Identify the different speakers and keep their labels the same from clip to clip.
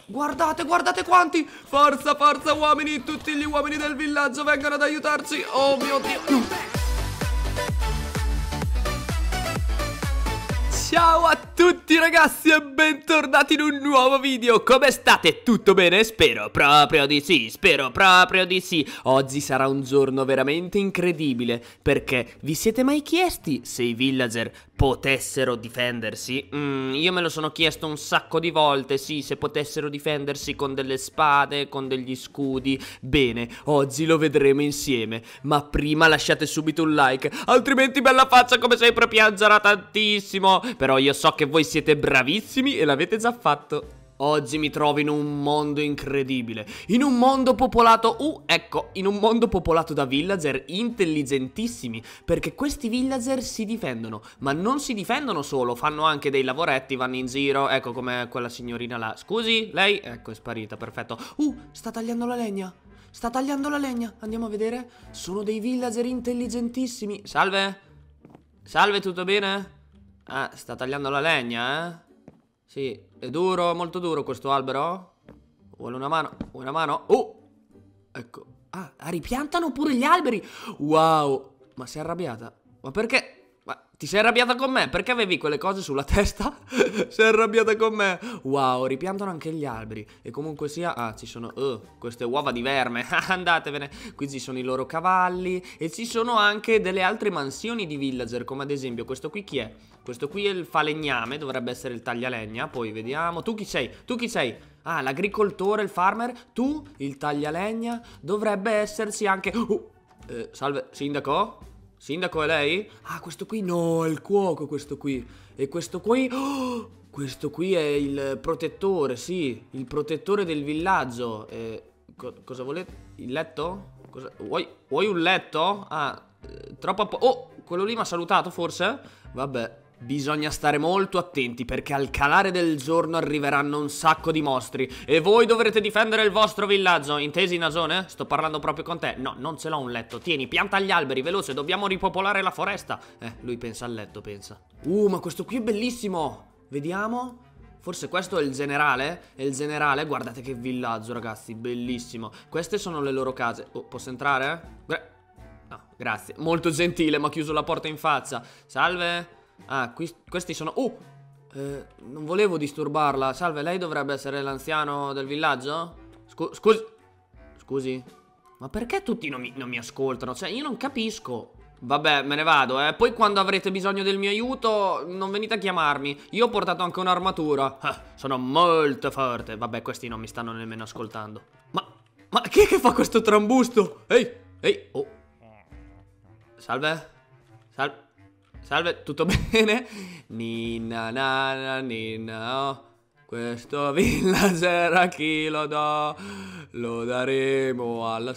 Speaker 1: Guardate, guardate quanti. Forza, forza uomini. Tutti gli uomini del villaggio vengono ad aiutarci. Oh mio Dio, no. Ciao a tutti ragazzi e bentornati in un nuovo video. Come state? Tutto bene? Spero proprio di sì, spero proprio di sì. Oggi sarà un giorno veramente incredibile, perché vi siete mai chiesti se i villager potessero difendersi? Io me lo sono chiesto un sacco di volte, sì, se potessero difendersi con delle spade, con degli scudi. Bene, oggi lo vedremo insieme, ma prima lasciate subito un like, altrimenti bella faccia come sempre piangerà tantissimo. Però io so che voi siete bravissimi e l'avete già fatto. Oggi mi trovo in un mondo incredibile, in un mondo popolato, ecco, in un mondo popolato da villager intelligentissimi, perché questi villager si difendono, ma non si difendono solo, fanno anche dei lavoretti, vanno in giro, ecco come quella signorina là. Scusi, lei? Ecco, è sparita, perfetto. Sta tagliando la legna, sta tagliando la legna, andiamo a vedere. Sono dei villager intelligentissimi. Salve? Salve, tutto bene? Ah, sta tagliando la legna, eh? Sì, è duro, molto duro questo albero? Vuole una mano? Vuoi una mano? Ecco. Ah, ripiantano pure gli alberi. Wow. Ma sei arrabbiata? Ma perché? Ma ti sei arrabbiata con me? Perché avevi quelle cose sulla testa? Sei arrabbiata con me? Wow, ripiantano anche gli alberi. E comunque sia... Ah, ci sono... queste uova di verme. Andatevene. Qui ci sono i loro cavalli. E ci sono anche delle altre mansioni di villager. Come ad esempio, questo qui chi è? Questo qui è il falegname, dovrebbe essere il taglialegna. Poi vediamo. Tu chi sei? Tu chi sei? Ah, l'agricoltore, il farmer. Tu, il taglialegna. Dovrebbe esserci anche... salve, sindaco? Sindaco è lei? Ah, questo qui no, è il cuoco questo qui. E questo qui... questo qui è il protettore, sì. Il protettore del villaggio. Cosa volete? Il letto? Vuoi un letto? Ah, troppo... quello lì mi ha salutato forse? Vabbè. Bisogna stare molto attenti perché al calare del giorno arriveranno un sacco di mostri e voi dovrete difendere il vostro villaggio. Intesi, Nasone? Sto parlando proprio con te. No, non ce l'ho un letto. Tieni, pianta gli alberi, veloce, dobbiamo ripopolare la foresta. Lui pensa al letto, pensa. Ma questo qui è bellissimo. Vediamo. Forse questo è il generale? È il generale? Guardate che villaggio, ragazzi, bellissimo. Queste sono le loro case. Posso entrare? No, grazie. Molto gentile, mi ha chiuso la porta in faccia. Salve. Ah, questi sono... non volevo disturbarla. Salve, lei dovrebbe essere l'anziano del villaggio? Scusi. Ma perché tutti non mi ascoltano? Cioè, io non capisco. Vabbè, me ne vado, eh. Poi quando avrete bisogno del mio aiuto, non venite a chiamarmi. Io ho portato anche un'armatura. Sono molto forte. Vabbè, questi non mi stanno nemmeno ascoltando. Ma chi è che fa questo trambusto? Ehi, Salve? Salve, tutto bene? Ninna nana ninna oh. Questo villager a chi lo do? Lo daremo alla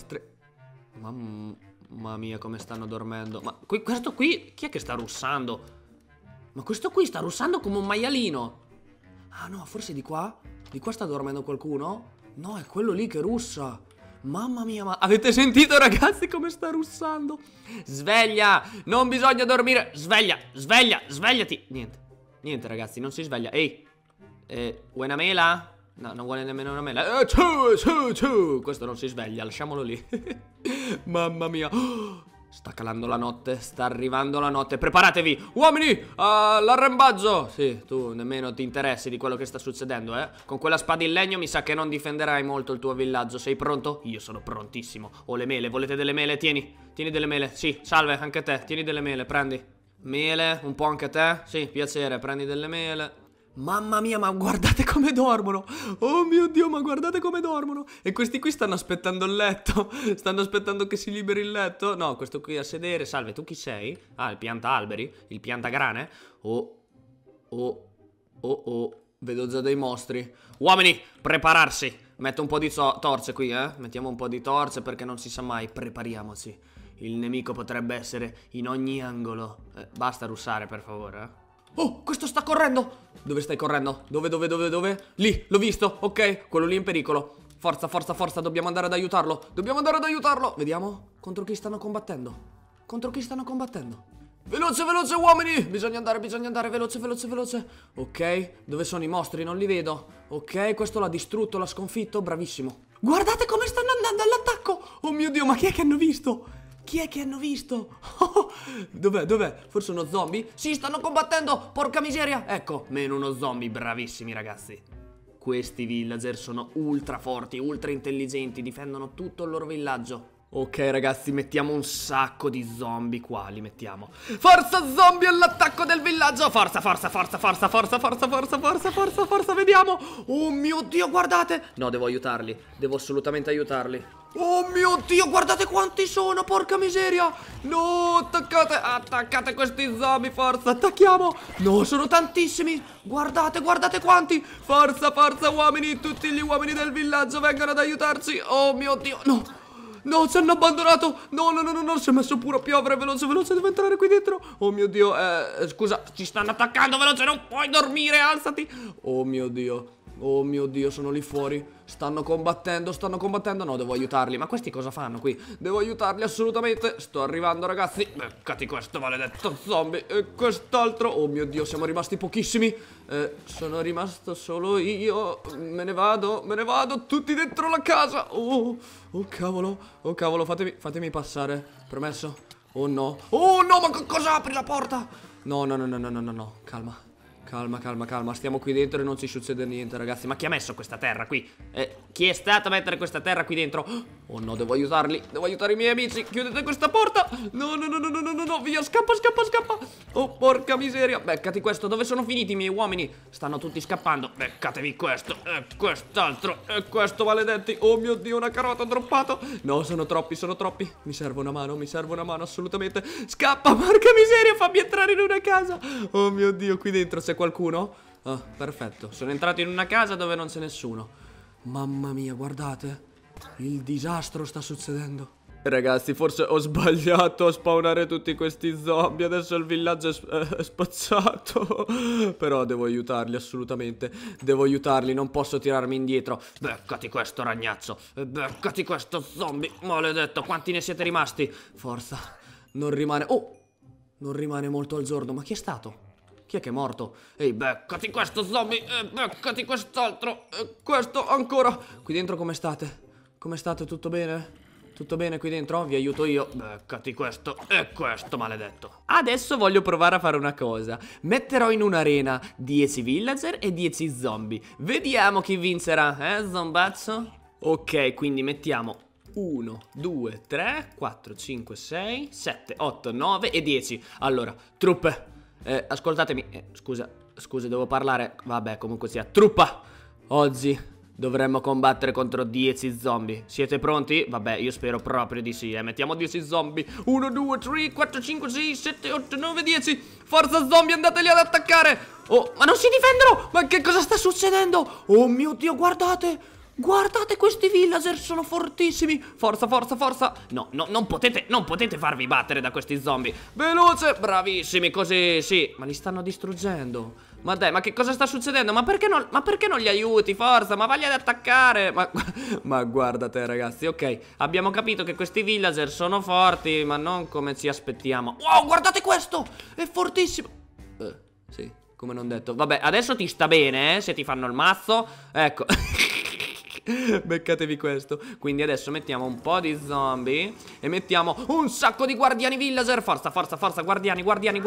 Speaker 1: Mamma mia come stanno dormendo. Ma questo qui, chi è che sta russando? Ma questo qui sta russando come un maialino. Ah no, forse di qua? Di qua sta dormendo qualcuno? No, è quello lì che russa. Mamma mia, ma avete sentito ragazzi come sta russando? Sveglia, non bisogna dormire. Svegliati. Niente ragazzi, non si sveglia. Ehi, vuoi una mela? No, non vuole nemmeno una mela. Questo non si sveglia, lasciamolo lì. Mamma mia. Sta calando la notte, sta arrivando la notte. Preparatevi, uomini, all'arrembaggio. Sì, tu nemmeno ti interessi di quello che sta succedendo, eh. Con quella spada in legno mi sa che non difenderai molto il tuo villaggio. Sei pronto? Io sono prontissimo. Ho le mele, volete delle mele? Tieni delle mele. Sì, salve, anche te, tieni delle mele, prendi. Mele, un po' anche te? Sì, piacere, prendi delle mele. Mamma mia, ma guardate come dormono. Oh mio Dio, ma guardate come dormono. E questi qui stanno aspettando il letto. Stanno aspettando che si liberi il letto. No, questo qui a sedere. Salve, tu chi sei? Ah, il pianta alberi? Il piantagrane? Vedo già dei mostri. Uomini, prepararsi. Metto un po' di torce qui, eh. Mettiamo un po' di torce perché non si sa mai. Prepariamoci. Il nemico potrebbe essere in ogni angolo. Basta russare, per favore, eh. Questo sta correndo. Dove stai correndo? Dove? Lì, l'ho visto, ok. Quello lì è in pericolo. Forza, dobbiamo andare ad aiutarlo. Vediamo, contro chi stanno combattendo. Veloce, veloce uomini. Bisogna andare, veloce, veloce, veloce. Ok, dove sono i mostri? Non li vedo. Ok, questo l'ha distrutto, l'ha sconfitto, bravissimo. Guardate come stanno andando all'attacco. Oh mio Dio, ma chi è che hanno visto? Chi è che hanno visto? Dov'è, dov'è? Forse uno zombie? Sì, stanno combattendo, porca miseria. Ecco, meno uno zombie, bravissimi ragazzi. Questi villager sono ultra forti, ultra intelligenti, difendono tutto il loro villaggio. Ok ragazzi, mettiamo un sacco di zombie qua, li mettiamo. Forza zombie all'attacco del villaggio. Forza, forza, forza, forza, forza, forza, forza, forza, forza, forza, vediamo. Oh mio Dio, guardate. No, devo aiutarli, devo assolutamente aiutarli. Oh mio Dio, guardate quanti sono, porca miseria. No, attaccate, attaccate questi zombie, forza, attacchiamo. No, sono tantissimi. Guardate, guardate quanti. Forza, forza uomini, tutti gli uomini del villaggio vengano ad aiutarci. Oh mio Dio, no. No, ci hanno abbandonato. No, no, no, no, no, si è messo pure a piovere. Veloce, veloce, devo entrare qui dentro. Oh mio Dio, scusa, ci stanno attaccando. Veloce, non puoi dormire, alzati. Oh mio Dio, sono lì fuori. Stanno combattendo, stanno combattendo. No, devo aiutarli. Ma questi cosa fanno qui? Devo aiutarli assolutamente. Sto arrivando ragazzi. Beccati questo maledetto zombie. E quest'altro. Oh mio Dio, siamo rimasti pochissimi. Sono rimasto solo io. Me ne vado, tutti dentro la casa. Oh cavolo, fatemi passare. Permesso? Oh no, ma cosa apri la porta? No, calma. Calma, stiamo qui dentro e non ci succede niente ragazzi. Ma chi ha messo questa terra qui? Chi è stato a mettere questa terra qui dentro? Oh no, devo aiutarli, devo aiutare i miei amici. Chiudete questa porta. No, via, scappa. Oh porca miseria. Beccati questo, dove sono finiti i miei uomini? Stanno tutti scappando. Beccatevi questo e quest'altro e questo maledetti. Oh mio Dio, una carota ho droppato. No, sono troppi. Mi serve una mano assolutamente. Scappa, porca miseria, fammi entrare in una casa. Oh mio Dio, qui dentro c'è qualcuno? Ah, perfetto. Sono entrato in una casa dove non c'è nessuno. Mamma mia, guardate. Il disastro sta succedendo. Ragazzi, forse ho sbagliato a spawnare tutti questi zombie. Adesso il villaggio è spazzato. Però devo aiutarli assolutamente. Devo aiutarli, non posso tirarmi indietro. Beccati questo ragnazzo. Beccati questo zombie. Maledetto, quanti ne siete rimasti? Forza. Non rimane... Oh, non rimane molto al giorno. Ma chi è stato? Chi è che è morto? Ehi, beccati questo zombie. Beccati quest'altro. Questo ancora. Qui dentro come state? Come state? Tutto bene? Tutto bene qui dentro? Vi aiuto io. Beccati questo e questo maledetto. Adesso voglio provare a fare una cosa. Metterò in un'arena 10 villager e 10 zombie. Vediamo chi vincerà, zombazzo? Ok, quindi mettiamo 1, 2, 3, 4, 5, 6, 7, 8, 9 e 10. Allora, truppe, ascoltatemi. Scusa, devo parlare. Vabbè, comunque sia. Truppa, oggi dovremmo combattere contro 10 zombie. Siete pronti? Vabbè, io spero proprio di sì, Mettiamo 10 zombie. 1, 2, 3, 4, 5, 6, 7, 8, 9, 10. Forza zombie, andateli ad attaccare. Oh, ma non si difendono. Ma che cosa sta succedendo? Oh mio Dio, guardate. Guardate questi villager, sono fortissimi. Forza. No, non potete farvi battere da questi zombie. Veloce, bravissimi, così, sì. Ma li stanno distruggendo. Ma dai, ma che cosa sta succedendo? Ma perché non li aiuti, forza? Ma vai ad attaccare. Ma guarda te ragazzi, ok, abbiamo capito che questi villager sono forti, ma non come ci aspettiamo. Wow, guardate questo, è fortissimo. Sì, come non detto. Vabbè, adesso ti sta bene, se ti fanno il mazzo. Ecco. Beccatevi questo. Quindi adesso mettiamo un po' di zombie e mettiamo un sacco di guardiani villager. Forza, guardiani.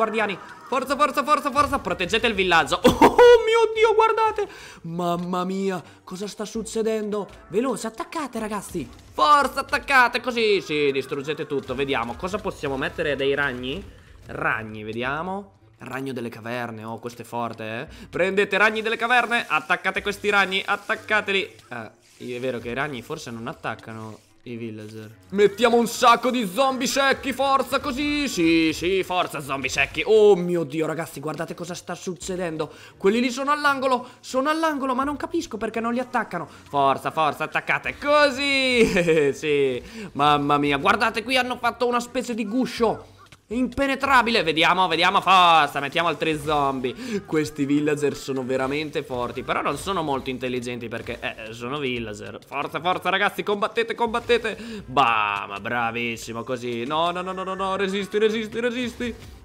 Speaker 1: Forza, proteggete il villaggio. Oh mio Dio, guardate. Mamma mia, cosa sta succedendo? Veloce, attaccate ragazzi. Forza, attaccate, così, sì, distruggete tutto. Vediamo, cosa possiamo mettere? Dei ragni? Ragni, vediamo. Ragno delle caverne, oh questo è forte, Prendete ragni delle caverne, attaccate questi ragni, attaccateli. È vero che i ragni forse non attaccano i villager. Mettiamo un sacco di zombie secchi, forza, così, sì, forza zombie secchi. Oh mio Dio ragazzi, guardate cosa sta succedendo. Quelli lì sono all'angolo, ma non capisco perché non li attaccano. Forza, attaccate, così. Sì, mamma mia, guardate qui hanno fatto una specie di guscio impenetrabile. Vediamo, forza, mettiamo altri zombie. Questi villager sono veramente forti, però non sono molto intelligenti perché sono villager. Forza ragazzi, combattete. Bah, ma bravissimo così. No, resisti.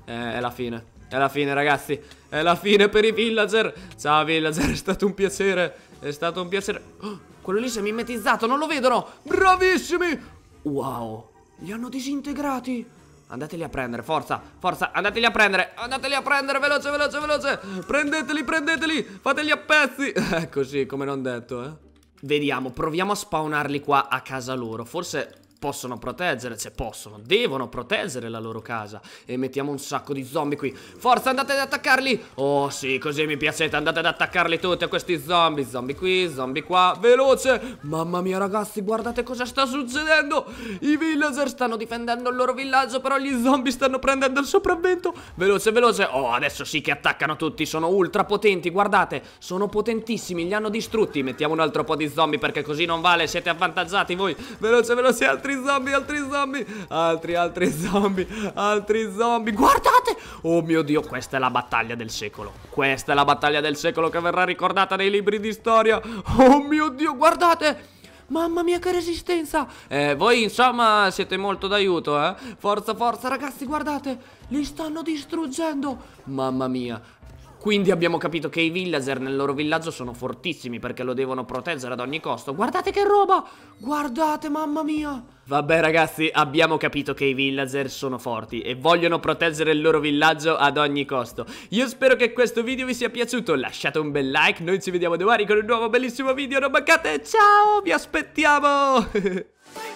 Speaker 1: È la fine. È la fine, ragazzi. È la fine per i villager. Ciao villager, è stato un piacere. È stato un piacere. Oh, quello lì si è mimetizzato, non lo vedono. Bravissimi. Wow, li hanno disintegrati. Andateli a prendere, forza, forza, andateli a prendere. Andateli a prendere, veloce, veloce, veloce. Prendeteli, prendeteli, fateli a pezzi. Così, come non detto, Vediamo, proviamo a spawnarli qua a casa loro. Forse possono proteggere, cioè devono proteggere la loro casa. E mettiamo un sacco di zombie qui. Forza, andate ad attaccarli. Oh sì, così mi piacete, andate ad attaccarli tutti a questi zombie. Zombie qui, zombie qua, veloce. Mamma mia ragazzi, guardate cosa sta succedendo. I villager stanno difendendo il loro villaggio, però gli zombie stanno prendendo il sopravvento. Veloce, veloce. Oh, adesso sì che attaccano tutti, sono ultra potenti, guardate. Sono potentissimi, li hanno distrutti. Mettiamo un altro po' di zombie perché così non vale, siete avvantaggiati voi. Veloce, veloce, altri zombie, altri zombie, altri zombie, altri zombie. Guardate! Oh mio Dio, questa è la battaglia del secolo. Questa è la battaglia del secolo che verrà ricordata nei libri di storia. Oh mio Dio, guardate! Mamma mia che resistenza. Voi insomma siete molto d'aiuto, Forza, forza ragazzi, guardate. Li stanno distruggendo. Mamma mia. Quindi abbiamo capito che i villager nel loro villaggio sono fortissimi perché lo devono proteggere ad ogni costo. Guardate che roba! Guardate, mamma mia! Vabbè ragazzi, abbiamo capito che i villager sono forti e vogliono proteggere il loro villaggio ad ogni costo. Io spero che questo video vi sia piaciuto, lasciate un bel like, noi ci vediamo domani con un nuovo bellissimo video, non mancate, ciao, vi aspettiamo!